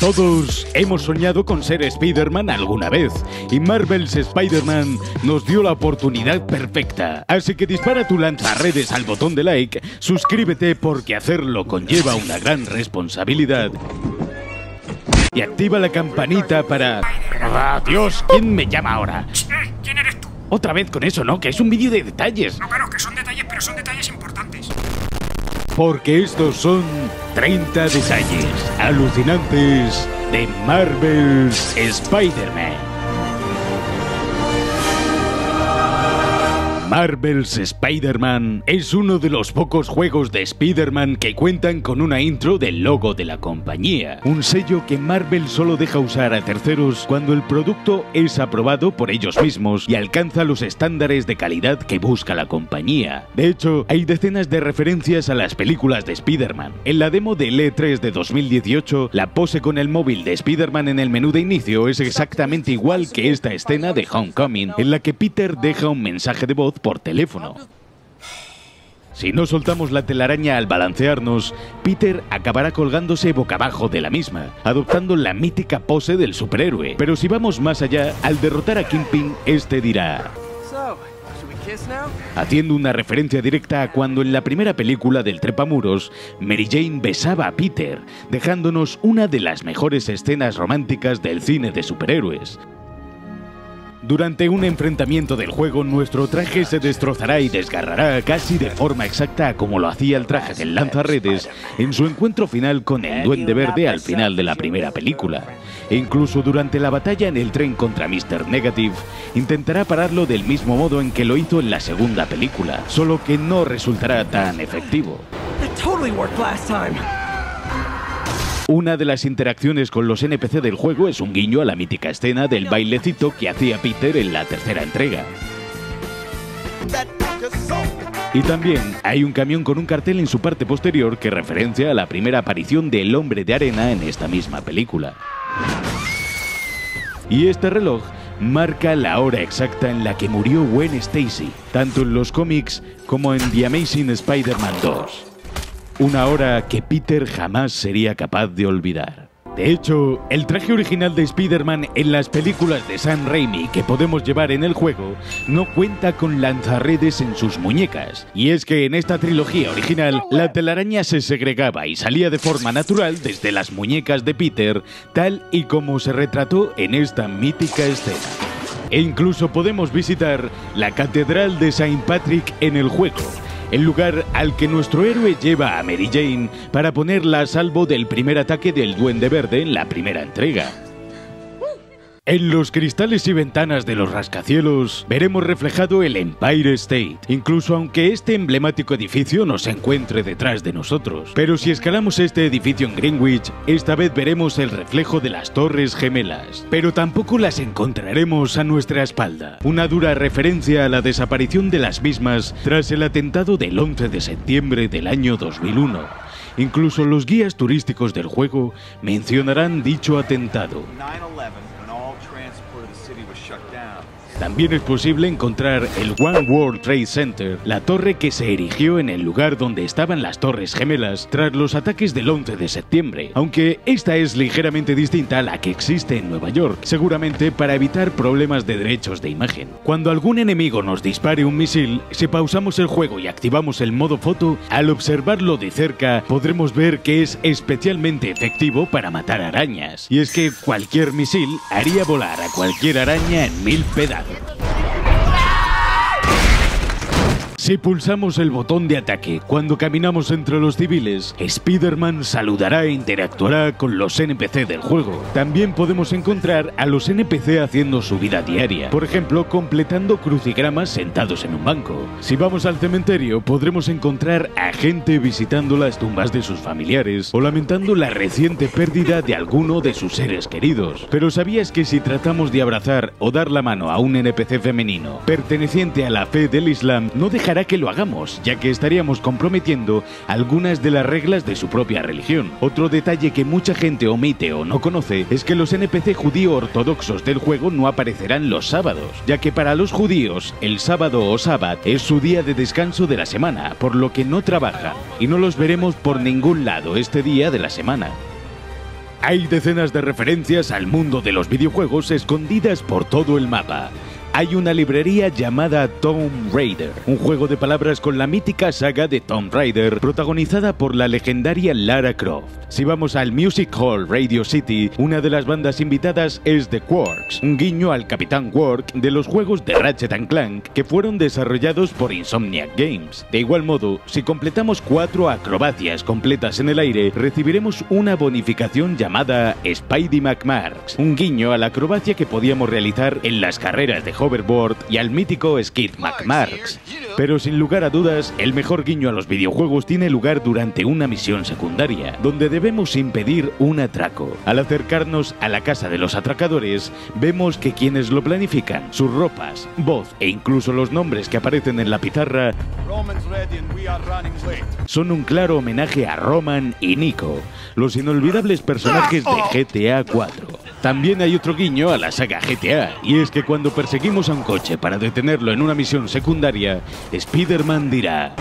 Todos hemos soñado con ser Spider-Man alguna vez, y Marvel's Spider-Man nos dio la oportunidad perfecta. Así que dispara tu lanzarredes al botón de like, suscríbete porque hacerlo conlleva una gran responsabilidad. Y activa la campanita para... ¡Ah, Dios! ¿Quién me llama ahora? ¿Quién eres tú? Otra vez con eso, ¿no? Que es un vídeo de detalles. No, claro, que son detalles, pero son detalles importantes. Porque estos son 30 detalles alucinantes de Marvel's Spider-Man. Marvel's Spider-Man es uno de los pocos juegos de Spider-Man que cuentan con una intro del logo de la compañía, un sello que Marvel solo deja usar a terceros cuando el producto es aprobado por ellos mismos y alcanza los estándares de calidad que busca la compañía. De hecho, hay decenas de referencias a las películas de Spider-Man. En la demo del E3 de 2018, la pose con el móvil de Spider-Man en el menú de inicio es exactamente igual que esta escena de Homecoming, en la que Peter deja un mensaje de voz por teléfono. Si no soltamos la telaraña al balancearnos, Peter acabará colgándose boca abajo de la misma, adoptando la mítica pose del superhéroe. Pero si vamos más allá, al derrotar a Kingpin, este dirá... haciendo una referencia directa a cuando en la primera película del Trepamuros, Mary Jane besaba a Peter, dejándonos una de las mejores escenas románticas del cine de superhéroes. Durante un enfrentamiento del juego, nuestro traje se destrozará y desgarrará casi de forma exacta como lo hacía el traje del lanzarredes en su encuentro final con el Duende Verde al final de la primera película. E incluso durante la batalla en el tren contra Mr. Negative, intentará pararlo del mismo modo en que lo hizo en la segunda película, solo que no resultará tan efectivo. Una de las interacciones con los NPC del juego es un guiño a la mítica escena del bailecito que hacía Peter en la tercera entrega. Y también hay un camión con un cartel en su parte posterior que referencia a la primera aparición del Hombre de Arena en esta misma película. Y este reloj marca la hora exacta en la que murió Gwen Stacy, tanto en los cómics como en The Amazing Spider-Man 2. Una hora que Peter jamás sería capaz de olvidar. De hecho, el traje original de Spider-Man en las películas de Sam Raimi que podemos llevar en el juego no cuenta con lanzarredes en sus muñecas. Y es que en esta trilogía original, la telaraña se segregaba y salía de forma natural desde las muñecas de Peter, tal y como se retrató en esta mítica escena. E incluso podemos visitar la Catedral de Saint Patrick en el juego, el lugar al que nuestro héroe lleva a Mary Jane para ponerla a salvo del primer ataque del Duende Verde en la primera entrega. En los cristales y ventanas de los rascacielos veremos reflejado el Empire State, incluso aunque este emblemático edificio no se encuentre detrás de nosotros. Pero si escalamos este edificio en Greenwich, esta vez veremos el reflejo de las Torres Gemelas. Pero tampoco las encontraremos a nuestra espalda. Una dura referencia a la desaparición de las mismas tras el atentado del 11 de septiembre del año 2001. Incluso los guías turísticos del juego mencionarán dicho atentado. También es posible encontrar el One World Trade Center, la torre que se erigió en el lugar donde estaban las Torres Gemelas tras los ataques del 11 de septiembre, aunque esta es ligeramente distinta a la que existe en Nueva York, seguramente para evitar problemas de derechos de imagen. Cuando algún enemigo nos dispare un misil, si pausamos el juego y activamos el modo foto, al observarlo de cerca podremos ver que es especialmente efectivo para matar arañas. Y es que cualquier misil haría volar a cualquier araña en 1000 pedazos. Si pulsamos el botón de ataque cuando caminamos entre los civiles, Spider-Man saludará e interactuará con los NPC del juego. También podemos encontrar a los NPC haciendo su vida diaria, por ejemplo, completando crucigramas sentados en un banco. Si vamos al cementerio, podremos encontrar a gente visitando las tumbas de sus familiares o lamentando la reciente pérdida de alguno de sus seres queridos. Pero ¿sabías que si tratamos de abrazar o dar la mano a un NPC femenino perteneciente a la fe del Islam, no dejará que lo hagamos, ya que estaríamos comprometiendo algunas de las reglas de su propia religión? Otro detalle que mucha gente omite o no conoce es que los NPC judío ortodoxos del juego no aparecerán los sábados, ya que para los judíos el sábado o sábat es su día de descanso de la semana, por lo que no trabajan y no los veremos por ningún lado este día de la semana. Hay decenas de referencias al mundo de los videojuegos escondidas por todo el mapa. Hay una librería llamada Tomb Raider, un juego de palabras con la mítica saga de Tomb Raider, protagonizada por la legendaria Lara Croft. Si vamos al Music Hall Radio City, una de las bandas invitadas es The Quarks, un guiño al Capitán Quark de los juegos de Ratchet & Clank que fueron desarrollados por Insomniac Games. De igual modo, si completamos 4 acrobacias completas en el aire, recibiremos una bonificación llamada Spidey McMarks, un guiño a la acrobacia que podíamos realizar en las carreras de hoverboard y al mítico Skid McMarks. Pero sin lugar a dudas, el mejor guiño a los videojuegos tiene lugar durante una misión secundaria, donde debemos impedir un atraco. Al acercarnos a la casa de los atracadores, vemos que quienes lo planifican, sus ropas, voz e incluso los nombres que aparecen en la pizarra son un claro homenaje a Roman y Nico, los inolvidables personajes de GTA 4. También hay otro guiño a la saga GTA, y es que cuando perseguimos a un coche para detenerlo en una misión secundaria, Spider-Man dirá: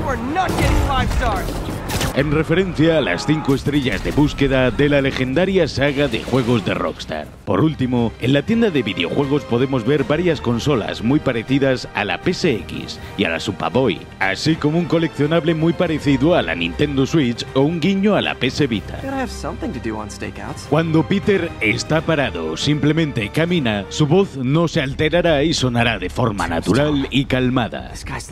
en referencia a las 5 estrellas de búsqueda de la legendaria saga de juegos de Rockstar. Por último, en la tienda de videojuegos podemos ver varias consolas muy parecidas a la PSX y a la Superboy, así como un coleccionable muy parecido a la Nintendo Switch o un guiño a la PS Vita. Cuando Peter está parado, simplemente camina, su voz no se alterará y sonará de forma natural y calmada.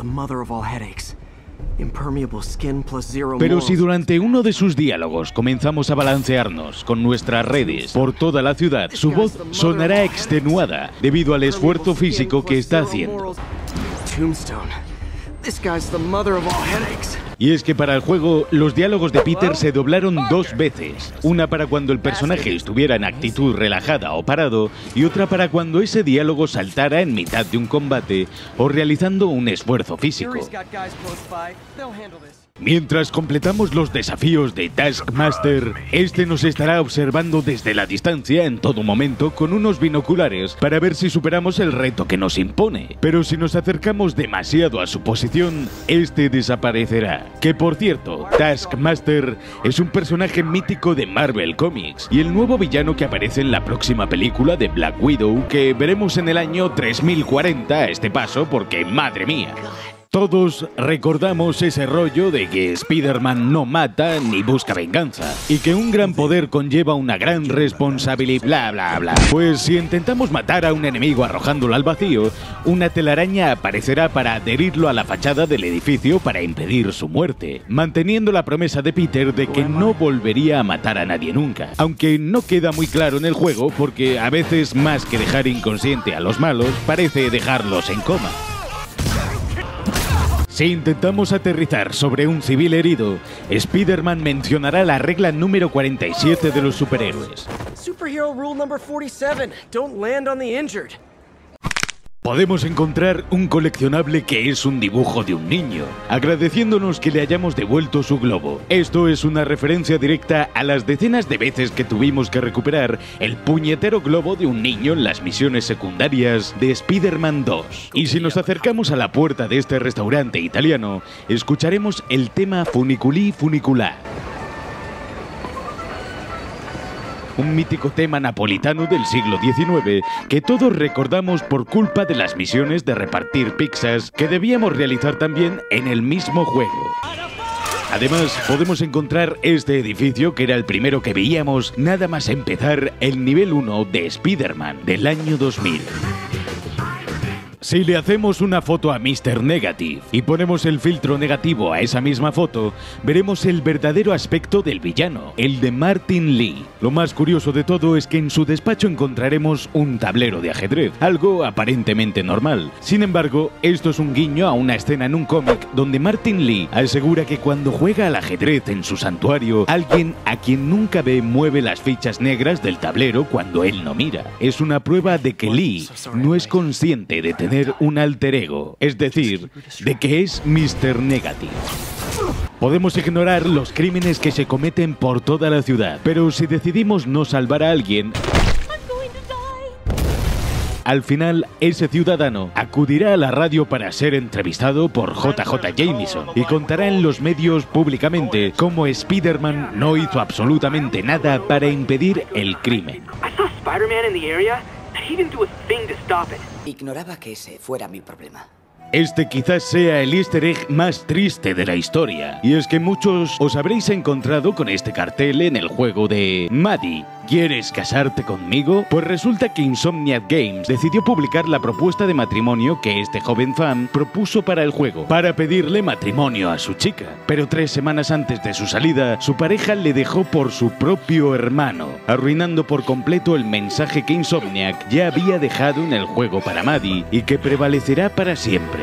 Pero si durante uno de sus diálogos comenzamos a balancearnos con nuestras redes por toda la ciudad, su voz sonará extenuada debido al esfuerzo físico que está haciendo. Y es que para el juego, los diálogos de Peter se doblaron 2 veces. Una para cuando el personaje estuviera en actitud relajada o parado, y otra para cuando ese diálogo saltara en mitad de un combate o realizando un esfuerzo físico. Mientras completamos los desafíos de Taskmaster, este nos estará observando desde la distancia en todo momento con unos binoculares para ver si superamos el reto que nos impone. Pero si nos acercamos demasiado a su posición, este desaparecerá. Que por cierto, Taskmaster es un personaje mítico de Marvel Comics y el nuevo villano que aparece en la próxima película de Black Widow, que veremos en el año 3040 a este paso porque, madre mía. Todos recordamos ese rollo de que Spider-Man no mata ni busca venganza, y que un gran poder conlleva una gran responsabilidad, bla bla bla. Pues si intentamos matar a un enemigo arrojándolo al vacío, una telaraña aparecerá para adherirlo a la fachada del edificio para impedir su muerte, manteniendo la promesa de Peter de que no volvería a matar a nadie nunca. Aunque no queda muy claro en el juego porque a veces más que dejar inconsciente a los malos, parece dejarlos en coma. Si intentamos aterrizar sobre un civil herido, Spider-Man mencionará la regla número 47 de los superhéroes. Superhero rule number 47, don't land on the injured. Podemos encontrar un coleccionable que es un dibujo de un niño, agradeciéndonos que le hayamos devuelto su globo. Esto es una referencia directa a las decenas de veces que tuvimos que recuperar el puñetero globo de un niño en las misiones secundarias de Spider-Man 2. Y si nos acercamos a la puerta de este restaurante italiano, escucharemos el tema Funiculi Funicular, un mítico tema napolitano del siglo XIX que todos recordamos por culpa de las misiones de repartir pizzas que debíamos realizar también en el mismo juego. Además, podemos encontrar este edificio que era el primero que veíamos nada más empezar el nivel 1 de Spider-Man del año 2000. Si le hacemos una foto a Mr. Negative y ponemos el filtro negativo a esa misma foto, veremos el verdadero aspecto del villano, el de Martin Lee. Lo más curioso de todo es que en su despacho encontraremos un tablero de ajedrez, algo aparentemente normal. Sin embargo, esto es un guiño a una escena en un cómic donde Martin Lee asegura que cuando juega al ajedrez en su santuario, alguien a quien nunca ve mueve las fichas negras del tablero cuando él no mira. Es una prueba de que Lee no es consciente de tener un alter ego, es decir, de que es Mr. Negative. Podemos ignorar los crímenes que se cometen por toda la ciudad, pero si decidimos no salvar a alguien, Al final, ese ciudadano acudirá a la radio para ser entrevistado por JJ Jameson y contará en los medios públicamente cómo Spider-Man no hizo absolutamente nada para impedir el crimen. Ignoraba que ese fuera mi problema. Este quizás sea el easter egg más triste de la historia, y es que muchos os habréis encontrado con este cartel en el juego de Maddie, ¿quieres casarte conmigo? Pues resulta que Insomniac Games decidió publicar la propuesta de matrimonio que este joven fan propuso para el juego, para pedirle matrimonio a su chica. Pero 3 semanas antes de su salida, su pareja le dejó por su propio hermano, arruinando por completo el mensaje que Insomniac ya había dejado en el juego para Maddie y que prevalecerá para siempre.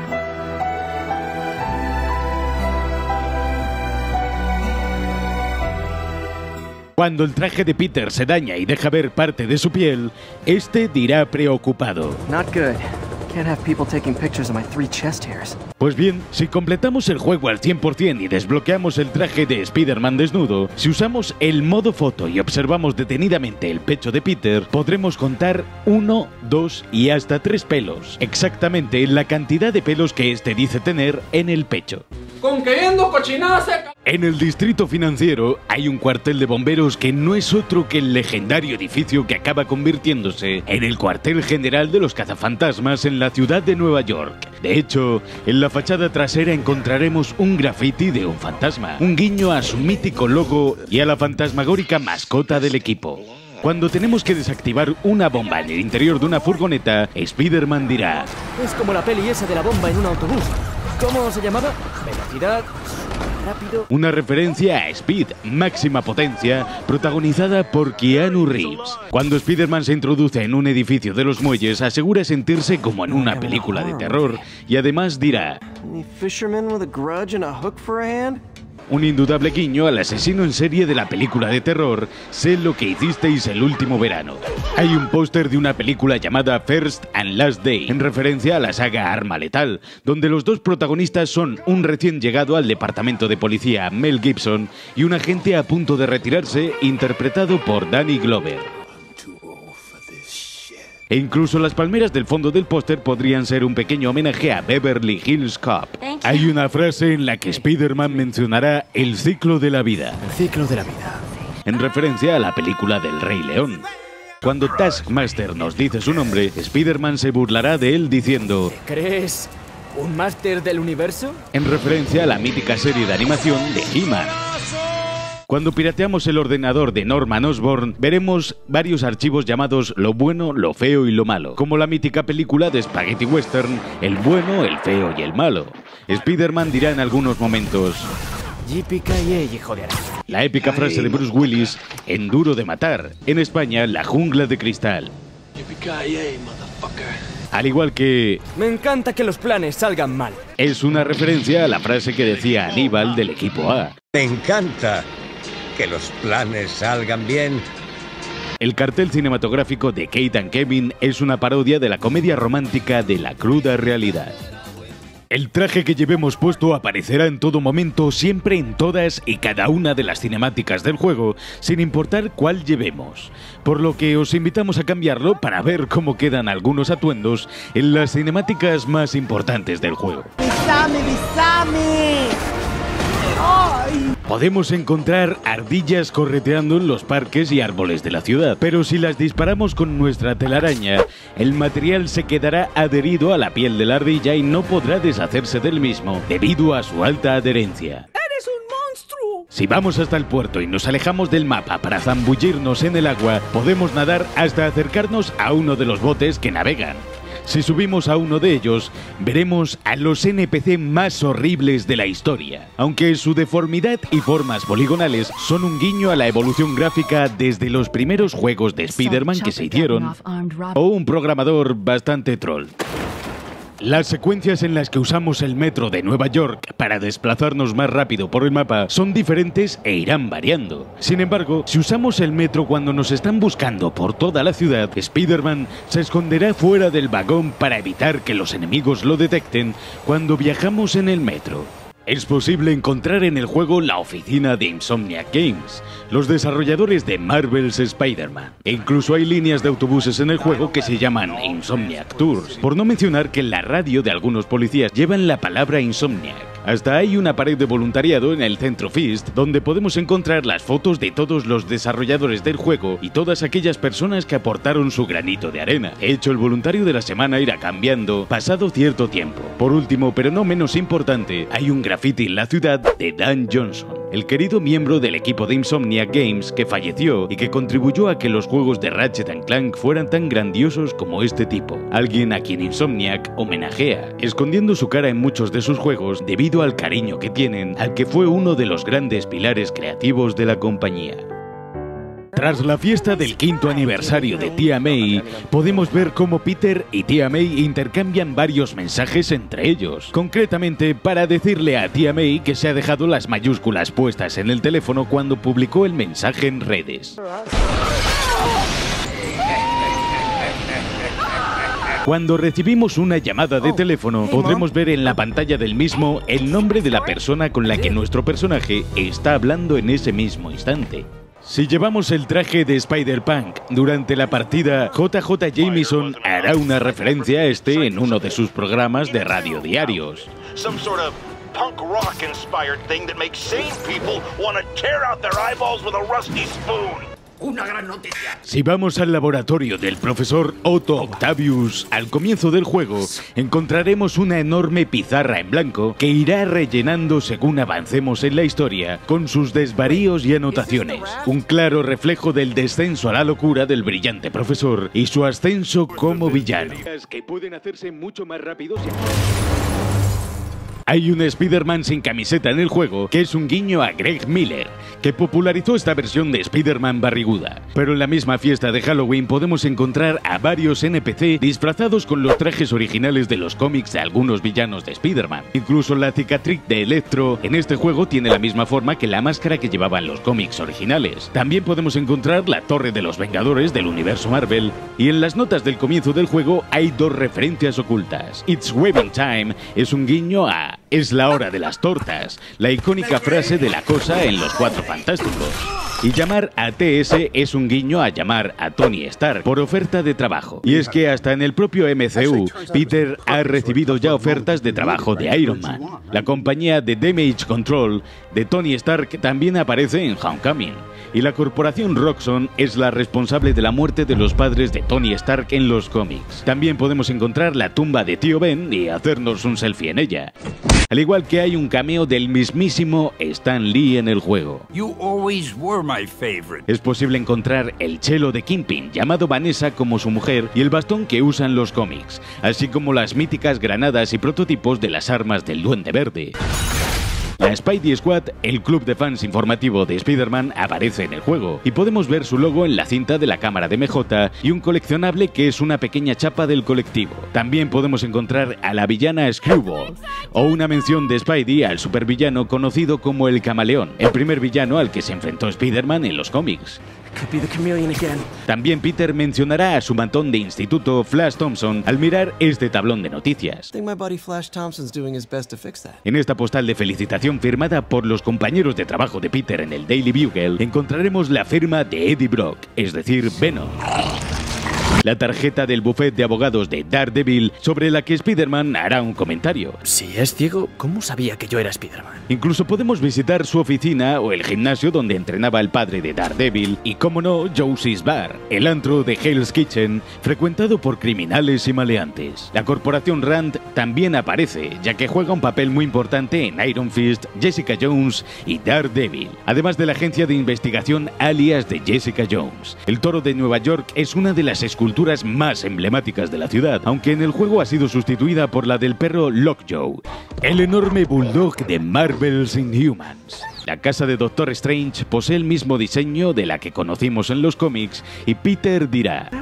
Cuando el traje de Peter se daña y deja ver parte de su piel, este dirá preocupado: Not good. Can't have people taking pictures of my 3 chest hairs. Pues bien, si completamos el juego al 100% y desbloqueamos el traje de Spider-Man desnudo, si usamos el modo foto y observamos detenidamente el pecho de Peter, podremos contar 1, 2 y hasta 3 pelos, exactamente la cantidad de pelos que este dice tener en el pecho. Con que yendo cochinada seca. En el distrito financiero hay un cuartel de bomberos que no es otro que el legendario edificio que acaba convirtiéndose en el cuartel general de los cazafantasmas en la ciudad de Nueva York. De hecho, en la fachada trasera encontraremos un graffiti de un fantasma, un guiño a su mítico logo y a la fantasmagórica mascota del equipo. Cuando tenemos que desactivar una bomba en el interior de una furgoneta, Spider-Man dirá: Es como la peli esa de la bomba en un autobús. ¿Cómo se llamaba? Velocidad, rápido. Una referencia a Speed, máxima potencia, protagonizada por Keanu Reeves. Cuando Spider-Man se introduce en un edificio de los muelles, asegura sentirse como en una película de terror y además dirá: Any fisherman with a grudge and a hook for a hand? Un indudable guiño al asesino en serie de la película de terror Sé lo que hicisteis el último verano. Hay un póster de una película llamada First and Last Day, en referencia a la saga Arma Letal, donde los dos protagonistas son un recién llegado al departamento de policía, Mel Gibson, y un agente a punto de retirarse, interpretado por Danny Glover. E incluso las palmeras del fondo del póster podrían ser un pequeño homenaje a Beverly Hills Cop. Hay una frase en la que Spider-Man mencionará el ciclo de la vida. El ciclo de la vida. En referencia a la película del Rey León. Cuando Taskmaster nos dice su nombre, Spider-Man se burlará de él diciendo: ¿Crees un máster del universo? En referencia a la mítica serie de animación de He-Man. Cuando pirateamos el ordenador de Norman Osborn, veremos varios archivos llamados Lo bueno, lo feo y lo malo, como la mítica película de Spaghetti Western, El bueno, el feo y el malo. Spider-Man dirá en algunos momentos: Yippee-ki-yay, hijo de araña. La épica frase de Bruce Willis en Duro de Matar, en España, La jungla de cristal. Al igual que Me encanta que los planes salgan mal. es una referencia a la frase que decía Aníbal del equipo A. Me encanta que los planes salgan bien. El cartel cinematográfico de Kate and Kevin es una parodia de la comedia romántica de La cruda realidad. El traje que llevemos puesto aparecerá en todo momento, siempre en todas y cada una de las cinemáticas del juego, sin importar cuál llevemos. Por lo que os invitamos a cambiarlo para ver cómo quedan algunos atuendos en las cinemáticas más importantes del juego. Podemos encontrar ardillas correteando en los parques y árboles de la ciudad, pero si las disparamos con nuestra telaraña, el material se quedará adherido a la piel de la ardilla y no podrá deshacerse del mismo, debido a su alta adherencia. ¡Eres un monstruo! Si vamos hasta el puerto y nos alejamos del mapa para zambullirnos en el agua, podemos nadar hasta acercarnos a uno de los botes que navegan. Si subimos a uno de ellos, veremos a los NPC más horribles de la historia, aunque su deformidad y formas poligonales son un guiño a la evolución gráfica desde los primeros juegos de Spider-Man que se hicieron, o un programador bastante troll. Las secuencias en las que usamos el metro de Nueva York para desplazarnos más rápido por el mapa son diferentes e irán variando. Sin embargo, si usamos el metro cuando nos están buscando por toda la ciudad, Spider-Man se esconderá fuera del vagón para evitar que los enemigos lo detecten cuando viajamos en el metro. Es posible encontrar en el juego la oficina de Insomniac Games, los desarrolladores de Marvel's Spider-Man. E incluso hay líneas de autobuses en el juego que se llaman Insomniac Tours, por no mencionar que en la radio de algunos policías llevan la palabra Insomniac. Hasta hay una pared de voluntariado en el Centro Fist, donde podemos encontrar las fotos de todos los desarrolladores del juego y todas aquellas personas que aportaron su granito de arena. De hecho, el voluntario de la semana irá cambiando pasado cierto tiempo. Por último, pero no menos importante, hay un graffiti en la ciudad de Dan Johnson, el querido miembro del equipo de Insomniac Games que falleció y que contribuyó a que los juegos de Ratchet & Clank fueran tan grandiosos como este tipo. Alguien a quien Insomniac homenajea, escondiendo su cara en muchos de sus juegos debido al cariño que tienen al que fue uno de los grandes pilares creativos de la compañía. Tras la fiesta del 5º aniversario de Tía May, podemos ver cómo Peter y Tía May intercambian varios mensajes entre ellos. Concretamente, para decirle a Tía May que se ha dejado las mayúsculas puestas en el teléfono cuando publicó el mensaje en redes. Cuando recibimos una llamada de teléfono, podremos ver en la pantalla del mismo el nombre de la persona con la que nuestro personaje está hablando en ese mismo instante. Si llevamos el traje de Spider-Punk durante la partida, JJ Jameson hará una referencia a este en uno de sus programas de radio diarios. Punk rock inspired thing that makes sane people want to tear out their eyeballs with a rusty spoon. Una gran noticia. Si vamos al laboratorio del profesor Otto Octavius al comienzo del juego, encontraremos una enorme pizarra en blanco que irá rellenando según avancemos en la historia con sus desvaríos y anotaciones. Un claro reflejo del descenso a la locura del brillante profesor y su ascenso como villano. Que pueden hacerse mucho más rápidos. Hay un Spider-Man sin camiseta en el juego que es un guiño a Greg Miller, que popularizó esta versión de Spider-Man barriguda. Pero en la misma fiesta de Halloween podemos encontrar a varios NPC disfrazados con los trajes originales de los cómics de algunos villanos de Spider-Man. Incluso la cicatriz de Electro en este juego tiene la misma forma que la máscara que llevaban los cómics originales. También podemos encontrar la Torre de los Vengadores del universo Marvel, y en las notas del comienzo del juego hay dos referencias ocultas. It's Webbing Time es un guiño a "Es la hora de las tortas", la icónica frase de la Cosa en Los Cuatro Fantásticos. Y llamar a TS es un guiño a llamar a Tony Stark por oferta de trabajo. Y es que hasta en el propio MCU, Peter ha recibido ya ofertas de trabajo de Iron Man. La compañía de Damage Control de Tony Stark también aparece en Homecoming. Y la corporación Roxxon es la responsable de la muerte de los padres de Tony Stark en los cómics. También podemos encontrar la tumba de Tío Ben y hacernos un selfie en ella. Al igual que hay un cameo del mismísimo Stan Lee en el juego. You always were my favorite. Es posible encontrar el chelo de Kingpin, llamado Vanessa como su mujer, y el bastón que usan los cómics, así como las míticas granadas y prototipos de las armas del Duende Verde. La Spidey Squad, el club de fans informativo de Spider-Man, aparece en el juego, y podemos ver su logo en la cinta de la cámara de MJ y un coleccionable que es una pequeña chapa del colectivo. También podemos encontrar a la villana Screwball, o una mención de Spidey al supervillano conocido como el Camaleón, el primer villano al que se enfrentó Spider-Man en los cómics. También Peter mencionará a su matón de instituto, Flash Thompson, al mirar este tablón de noticias. En esta postal de felicitación firmada por los compañeros de trabajo de Peter en el Daily Bugle, encontraremos la firma de Eddie Brock, es decir, Venom. La tarjeta del bufete de abogados de Daredevil, sobre la que Spider-Man hará un comentario. Si es ciego, ¿cómo sabía que yo era Spider-Man? Incluso podemos visitar su oficina o el gimnasio donde entrenaba el padre de Daredevil y, como no, Josie's Bar, el antro de Hell's Kitchen, frecuentado por criminales y maleantes. La corporación Rand también aparece, ya que juega un papel muy importante en Iron Fist, Jessica Jones y Daredevil, además de la agencia de investigación alias de Jessica Jones. El Toro de Nueva York es una de las esculturas más emblemáticas de la ciudad, aunque en el juego ha sido sustituida por la del perro Lockjaw, el enorme bulldog de Marvel's Inhumans. La casa de Doctor Strange posee el mismo diseño de la que conocimos en los cómics, y Peter dirá: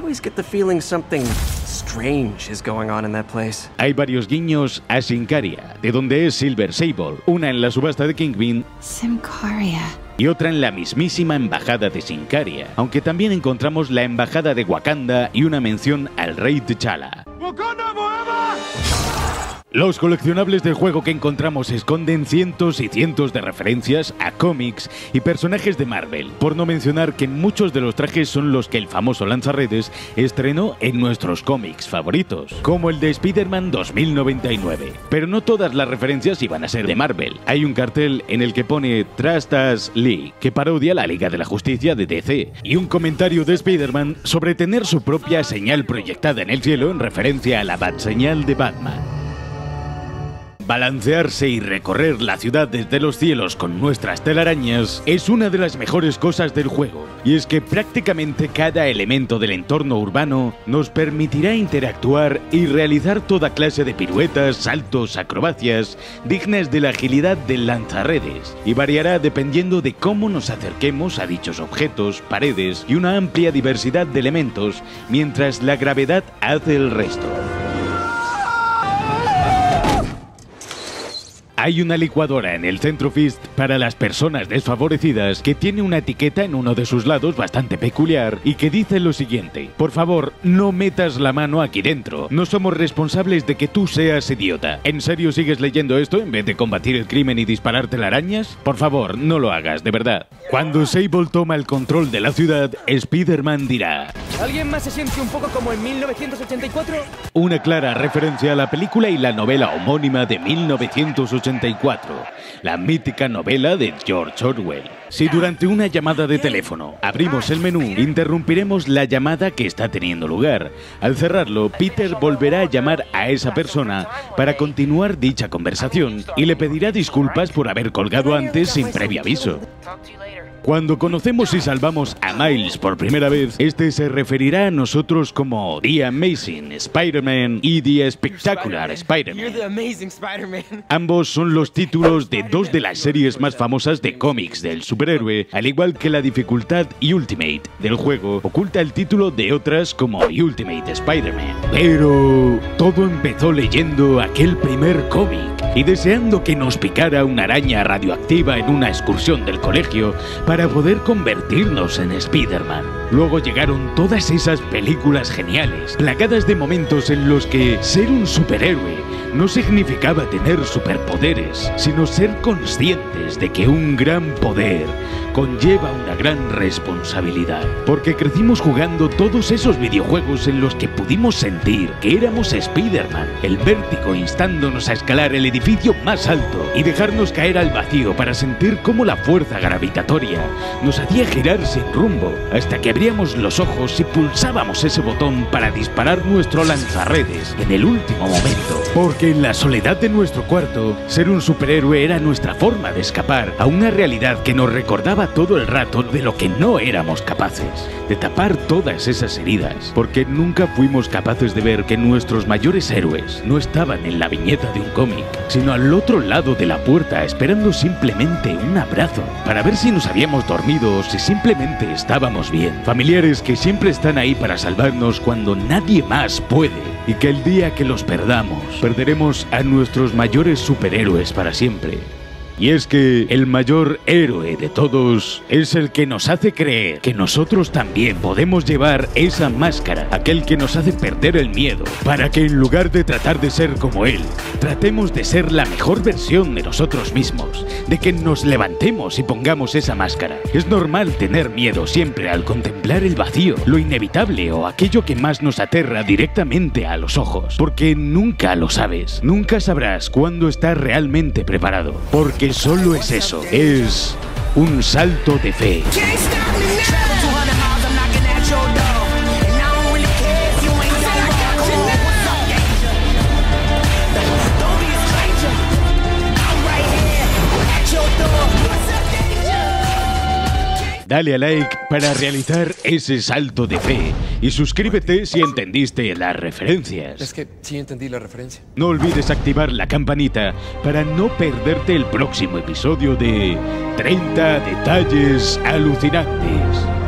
hay varios guiños a Symkaria, de donde es Silver Sable, una en la subasta de Kingpin y otra en la mismísima embajada de Symkaria, aunque también encontramos la embajada de Wakanda y una mención al rey T'Challa. Los coleccionables del juego que encontramos esconden cientos y cientos de referencias a cómics y personajes de Marvel, por no mencionar que muchos de los trajes son los que el famoso lanzarredes estrenó en nuestros cómics favoritos, como el de Spider-Man 2099. Pero no todas las referencias iban a ser de Marvel. Hay un cartel en el que pone Trust Us League, que parodia la Liga de la Justicia de DC, y un comentario de Spider-Man sobre tener su propia señal proyectada en el cielo en referencia a la Bat-señal de Batman. Balancearse y recorrer la ciudad desde los cielos con nuestras telarañas es una de las mejores cosas del juego, y es que prácticamente cada elemento del entorno urbano nos permitirá interactuar y realizar toda clase de piruetas, saltos, acrobacias dignas de la agilidad del lanzarredes, y variará dependiendo de cómo nos acerquemos a dichos objetos, paredes y una amplia diversidad de elementos, mientras la gravedad hace el resto. Hay una licuadora en el Centro Fist para las personas desfavorecidas que tiene una etiqueta en uno de sus lados bastante peculiar y que dice lo siguiente: por favor, no metas la mano aquí dentro, no somos responsables de que tú seas idiota. ¿En serio sigues leyendo esto en vez de combatir el crimen y disparar telarañas? Por favor, no lo hagas, de verdad. Cuando Sable toma el control de la ciudad, Spider-Man dirá: ¿Alguien más se siente un poco como en 1984? Una clara referencia a la película y la novela homónima de 1984, la mítica novela de George Orwell. Si durante una llamada de teléfono abrimos el menú, interrumpiremos la llamada que está teniendo lugar. Al cerrarlo, Peter volverá a llamar a esa persona para continuar dicha conversación y le pedirá disculpas por haber colgado antes sin previo aviso. Cuando conocemos y salvamos a Miles por primera vez, este se referirá a nosotros como The Amazing Spider-Man y The Spectacular Spider-Man. Ambos son los títulos de dos de las series más famosas de cómics del superhéroe, al igual que la dificultad Ultimate del juego oculta el título de otras como Ultimate Spider-Man. Pero todo empezó leyendo aquel primer cómic y deseando que nos picara una araña radioactiva en una excursión del colegio para poder convertirnos en Spider-Man. Luego llegaron todas esas películas geniales, plagadas de momentos en los que ser un superhéroe no significaba tener superpoderes, sino ser conscientes de que un gran poder conlleva una gran responsabilidad. Porque crecimos jugando todos esos videojuegos en los que pudimos sentir que éramos Spider-Man, el vértigo instándonos a escalar el edificio más alto y dejarnos caer al vacío para sentir cómo la fuerza gravitatoria nos hacía girar sin rumbo, hasta que abríamos los ojos y pulsábamos ese botón para disparar nuestro lanzarredes en el último momento. Porque en la soledad de nuestro cuarto, ser un superhéroe era nuestra forma de escapar a una realidad que nos recordaba todo el rato de lo que no éramos capaces, de tapar todas esas heridas, porque nunca fuimos capaces de ver que nuestros mayores héroes no estaban en la viñeta de un cómic, sino al otro lado de la puerta esperando simplemente un abrazo, para ver si nos habíamos dormido o si simplemente estábamos bien. Familiares que siempre están ahí para salvarnos cuando nadie más puede, y que el día que los perdamos, perderemos a nuestros mayores superhéroes para siempre. Y es que el mayor héroe de todos es el que nos hace creer que nosotros también podemos llevar esa máscara, aquel que nos hace perder el miedo, para que en lugar de tratar de ser como él, tratemos de ser la mejor versión de nosotros mismos, de que nos levantemos y pongamos esa máscara. Es normal tener miedo siempre al contemplar el vacío, lo inevitable o aquello que más nos aterra directamente a los ojos, porque nunca lo sabes, nunca sabrás cuándo estás realmente preparado, porque solo es eso, es un salto de fe. Dale a like para realizar ese salto de fe y suscríbete si entendiste las referencias. Es que sí entendí la referencia. No olvides activar la campanita para no perderte el próximo episodio de 30 detalles alucinantes.